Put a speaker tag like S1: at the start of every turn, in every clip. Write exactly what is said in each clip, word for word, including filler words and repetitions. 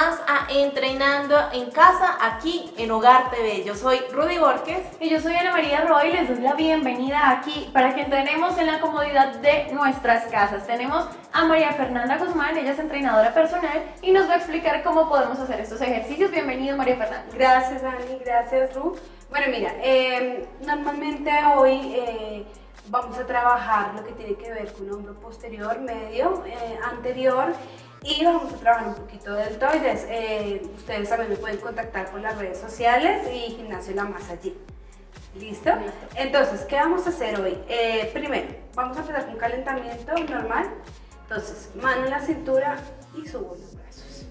S1: más a Entrenando en Casa aquí en Hogar T V. Yo soy Rudy Borges.
S2: Y yo soy Ana María Roy, les doy la bienvenida aquí para que entrenemos en la comodidad de nuestras casas. Tenemos a María Fernanda Guzmán, ella es entrenadora personal y nos va a explicar cómo podemos hacer estos ejercicios. Bienvenido, María Fernanda.
S3: Gracias, Ani, gracias, Ru. Bueno, mira, eh, normalmente hoy eh, vamos a trabajar lo que tiene que ver con hombro posterior, medio, eh, anterior, y vamos a trabajar un poquito de deltoides. Eh, ustedes también me pueden contactar por las redes sociales y Gimnasio La Masa allí. ¿Listo? Listo. Entonces, ¿qué vamos a hacer hoy? Eh, primero, vamos a empezar con calentamiento normal. Entonces, mano en la cintura y subo los brazos.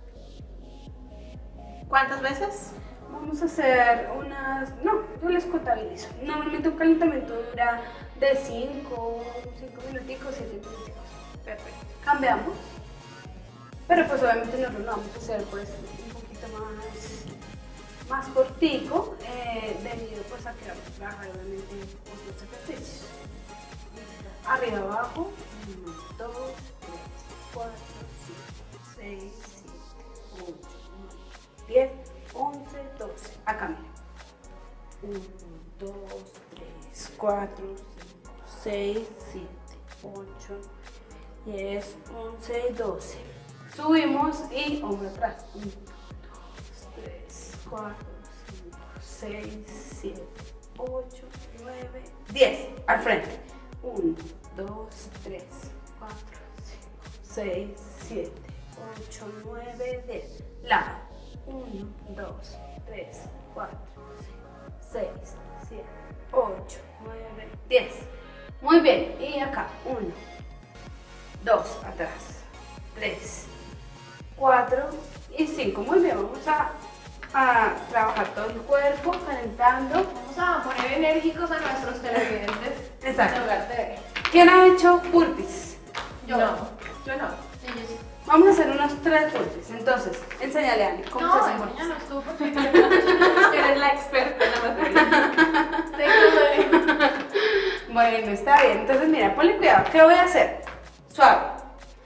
S1: ¿Cuántas veces?
S3: Vamos a hacer unas, no, yo les contabilizo. Normalmente un calentamiento dura de cinco, cinco minuticos, siete minuticos. Perfecto. Cambiamos. Pero pues obviamente nosotros lo vamos a hacer pues un poquito más, más cortico, eh, debido pues a que vamos a trabajar obviamente otros ejercicios. Arriba, abajo, uno, dos, tres, cuatro, cinco, seis, siete, ocho, nueve, diez, once, doce. Acá mira. uno, dos, tres, cuatro, cinco, seis, siete, ocho, diez, once, doce. Subimos y hombro atrás. uno, dos, tres, cuatro, cinco, seis, siete, ocho, nueve, diez. Al frente. uno, dos, tres, cuatro, cinco, seis, siete, ocho, nueve, diez. Lado. uno, dos, tres, cuatro, cinco, seis, siete, ocho, nueve, diez. Muy bien. Y acá. uno, dos, atrás. tres, cuatro y cinco. Muy bien. Vamos a, a trabajar todo el cuerpo, calentando.
S2: Vamos a poner enérgicos a nuestros televidentes.
S3: Exacto.
S2: En Hogar T V.
S3: ¿Quién ha hecho burpees?
S2: Yo
S1: No.
S2: Yo no. Ellos.
S3: Vamos a hacer unos tres burpees. Entonces, enséñale a Ani cómo
S2: No,
S3: se hacen burpees.
S2: enséñanos tú porque
S1: Eres la experta en la materia.
S2: sé que no duele.
S3: Bueno, está bien. Entonces, mira, ponle cuidado. ¿Qué voy a hacer? Suave.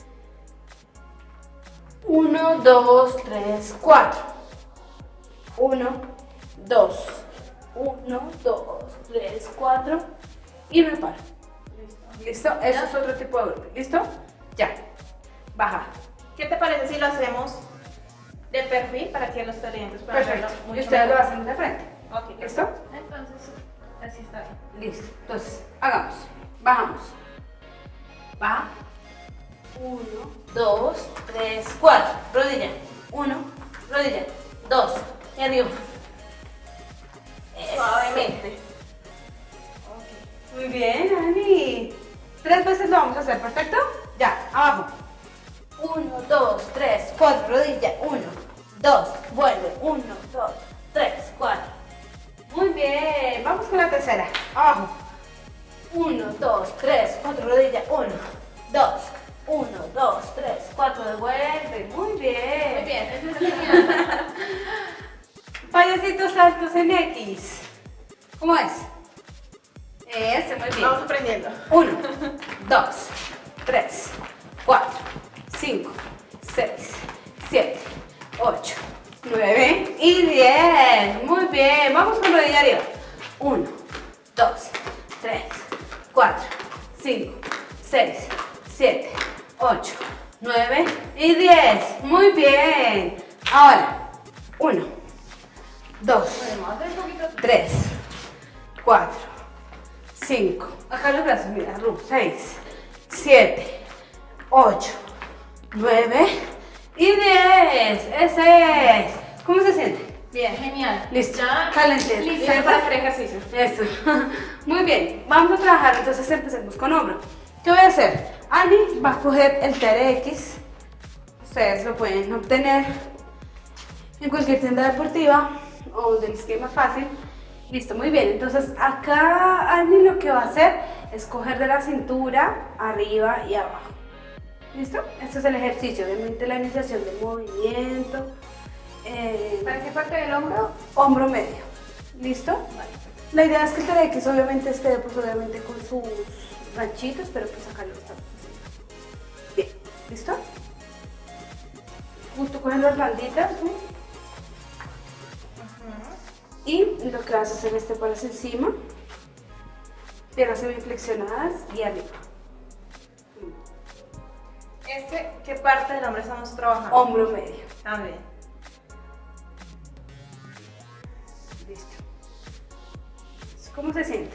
S3: uno, dos, tres, cuatro. uno, dos. uno, dos, tres, cuatro. Y me paro. ¿Listo? Eso es otro tipo de golpe. ¿Listo? Ya. Baja.
S1: ¿Qué te parece si lo hacemos de perfil para que los televidentes puedan verlo
S3: Perfecto.
S1: mucho
S3: Y ustedes lo
S1: mejor?
S3: hacen de frente.
S1: Ok,
S3: ¿Listo?
S2: Entonces, así está bien.
S3: Listo. Entonces, hagamos. Bajamos. Baja. uno,
S1: dos, tres, cuatro. Rodilla. uno, rodilla. dos. Y arriba. Suavemente.
S3: muy bien, Ani. Tres veces lo vamos a hacer, ¿perfecto? Ya, abajo.
S1: uno, dos, tres, cuatro. Rodilla. uno, dos. Vuelve. uno, dos, tres, cuatro.
S3: Muy bien. Vamos con la tercera. Abajo.
S1: uno, dos, tres, cuatro. Rodilla. uno, dos. uno, dos, tres, cuatro. Devuelve.
S3: Muy bien.
S2: Muy bien, ese es el final.
S3: Payasitos saltos en X. ¿Cómo es? Ese, muy bien.
S1: Vamos aprendiendo.
S3: uno, dos, tres, cuatro, cinco, seis, siete, ocho, nueve y diez. Muy bien. Vamos con rodilla arriba. uno, dos, tres, cuatro, cinco, seis, siete, ocho, nueve y diez. Muy bien. Ahora, uno, dos,
S2: Podemos hacer un poquito.
S3: tres, cuatro, cinco, acá los brazos, mira, seis, siete, ocho, nueve y diez. Ese es. ¿Cómo se siente?
S2: Bien, genial.
S3: Listo.
S2: Ya,
S3: Cállense.
S2: listo
S3: ¿Cierto?
S2: para hacer ejercicio.
S3: Eso. Muy bien. Vamos a trabajar, entonces empecemos con hombro. ¿Qué voy a hacer? Ani va a coger el T R X. Ustedes lo pueden obtener en cualquier tienda deportiva o del esquema fácil. Listo, muy bien. Entonces acá Ani lo que va a hacer es coger de la cintura arriba y abajo. ¿Listo? Este es el ejercicio. Obviamente la iniciación del movimiento. Eh,
S2: ¿Para qué parte del hombro?
S3: hombro medio. ¿Listo? Vale. La idea es que el T R X obviamente esté pues obviamente con sus ganchitos, pero pues acá lo estamos haciendo. Bien, ¿listo? justo coges las banditas, ¿sí? Y lo que vas a hacer es te pones encima, piernas semiflexionadas y arriba.
S2: Este, ¿qué parte del hombre estamos trabajando?
S3: Hombro medio.
S2: También.
S3: Listo. ¿Cómo se siente?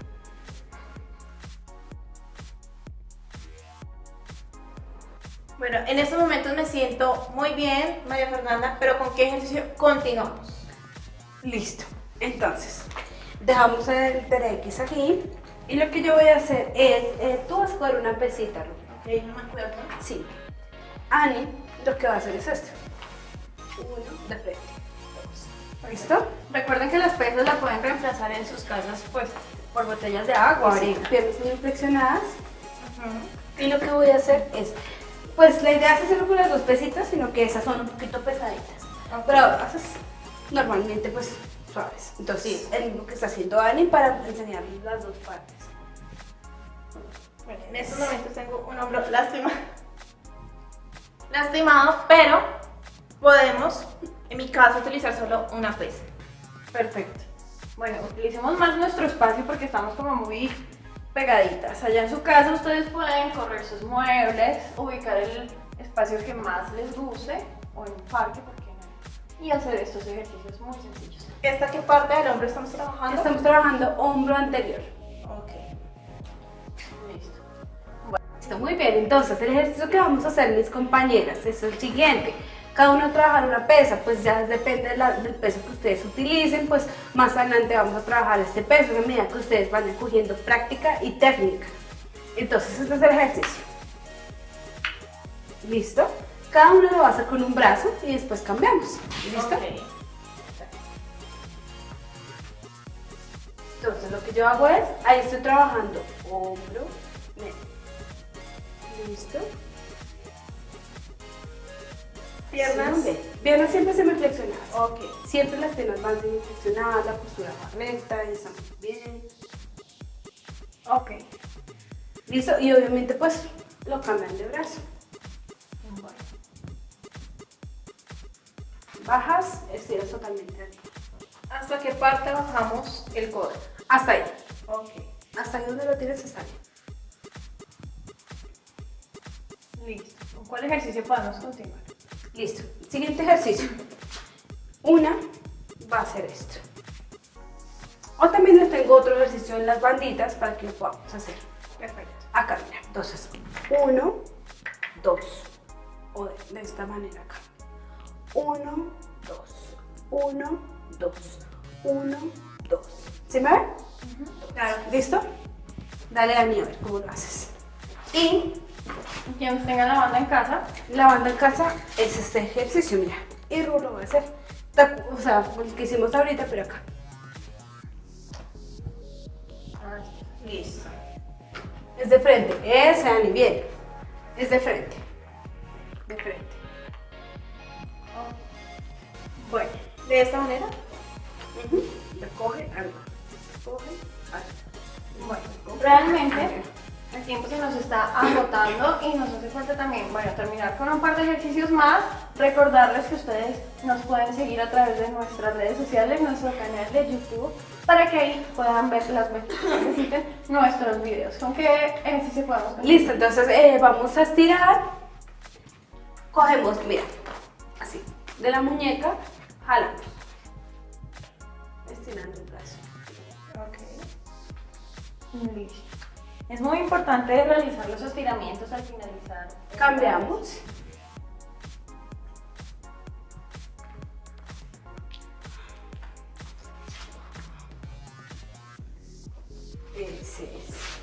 S2: Bueno, en estos momentos me siento muy bien, María Fernanda, pero ¿con qué ejercicio continuamos?
S3: Listo. Entonces, dejamos el T R X aquí y lo que yo voy a hacer es, eh, tú vas a coger una pesita, Ruth.
S2: Ok, no me acuerdo.
S3: Sí. Ani, lo que va a hacer es esto. Uno, de frente. Dos. ¿Listo?
S2: Recuerden que las pesas las pueden reemplazar en sus casas, pues, por botellas de agua o
S3: Sí,
S2: arena.
S3: piernas muy flexionadas.
S2: Ujú.
S3: Y lo que voy a hacer es, pues la idea es hacerlo con las dos pesitas, sino que esas son un poquito pesaditas.
S2: Ok.
S3: Pero haces normalmente pues suaves. Entonces, sí, el mismo que está haciendo Ani para enseñarles las dos partes.
S2: Bueno, en estos momentos tengo un hombro lastimado. Lastimado, pero podemos, en mi caso, utilizar solo una pesa. Perfecto. Bueno, utilicemos más nuestro espacio porque estamos como muy pegaditas. Allá en su casa ustedes pueden correr sus muebles, ubicar el espacio que más les guste o en un parque, ¿por qué no? Y hacer estos ejercicios muy sencillos. ¿Esta qué parte del hombro estamos trabajando?
S3: Estamos trabajando hombro anterior.
S2: Ok. Listo.
S3: Listo, muy bien. Entonces, el ejercicio que vamos a hacer, mis compañeras, es el siguiente. Cada uno trabaja una pesa, pues ya depende de la, del peso que ustedes utilicen, pues más adelante vamos a trabajar este peso a medida que ustedes van cogiendo práctica y técnica. Entonces, este es el ejercicio. ¿Listo? Cada uno lo va a hacer con un brazo y después cambiamos. ¿Listo?
S2: Ok.
S3: Entonces, lo que yo hago es, ahí estoy trabajando hombro, medio. ¿Listo?
S2: Piernas.
S3: Sí, bien. Piernas siempre semiflexionadas.
S2: Ok.
S3: Siempre las piernas van semiflexionadas, la postura va recta y estamos bien.
S2: Ok.
S3: ¿Listo? Y obviamente pues lo cambian de brazo.
S2: Bueno.
S3: Bajas, estiras totalmente arriba.
S2: ¿Hasta qué parte bajamos el codo?
S3: Hasta ahí.
S2: Ok.
S3: Hasta ahí donde lo tienes hasta ahí.
S2: Listo. ¿Con cuál ejercicio podemos continuar?
S3: Listo. Siguiente ejercicio. Una va a ser esto. O también les tengo otro ejercicio en las banditas para que lo podamos hacer.
S2: Perfecto.
S3: Acá, mira. Entonces, uno, dos. O de, de esta manera acá. Uno, dos. Uno, dos. Uno, dos. ¿Sí me ven?
S2: Claro.
S3: ¿Listo? Dale, Dani, a ver cómo lo haces. Y
S2: Quienes tengan la banda en casa,
S3: la banda en casa es este ejercicio, mira. Y Ru lo va a hacer. Ta- O sea, el que hicimos ahorita, pero acá.
S2: listo.
S3: Es de frente. Ese, Dani, bien. Es de frente. De frente.
S2: Bueno, de esta manera.
S3: Ujú. Recoge, arriba. Recoge, arriba.
S2: Bueno, realmente el tiempo se nos está agotando y nos hace falta también, bueno, terminar con un par de ejercicios más. Recordarles que ustedes nos pueden seguir a través de nuestras redes sociales, nuestro canal de YouTube, para que ahí puedan ver las veces que necesiten nuestros videos. ¿Con qué ejercicio podemos continuar?
S3: Listo, entonces eh, vamos a estirar. Cogemos, mira, así, de la muñeca, jalamos. Estirando el brazo.
S2: Ok. Listo. Es muy importante realizar los estiramientos al finalizar.
S3: Cambiamos. Ese es.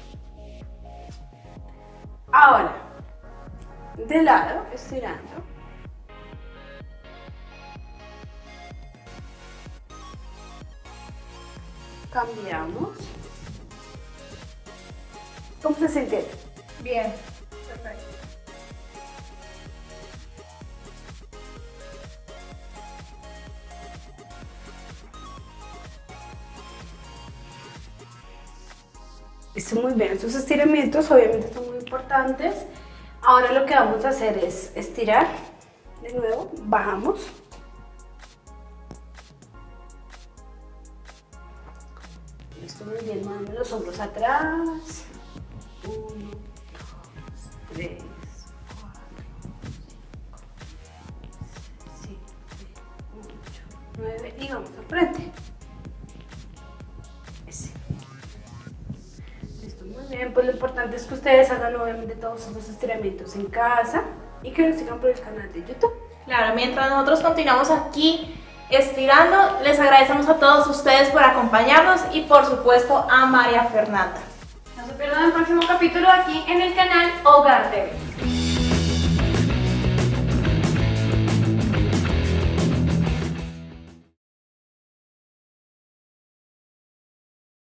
S3: Ahora, de lado, estirando. Cambiamos. ¿Cómo se siente?
S2: Bien. Perfecto.
S3: Está muy bien, esos estiramientos obviamente son muy importantes. Ahora lo que vamos a hacer es estirar De nuevo, bajamos. Listo, muy bien, movemos los hombros atrás. Uno, dos, tres, cuatro, cinco, seis, siete, ocho, nueve y vamos al frente. Ese. Listo, muy bien. Pues lo importante es que ustedes hagan obviamente todos esos estiramientos en casa y que nos sigan por el canal de YouTube.
S4: Claro, mientras nosotros continuamos aquí estirando, les agradecemos a todos ustedes por acompañarnos y por supuesto a María Fernanda.
S2: No se pierdan el próximo capítulo aquí en el canal Hogar T V.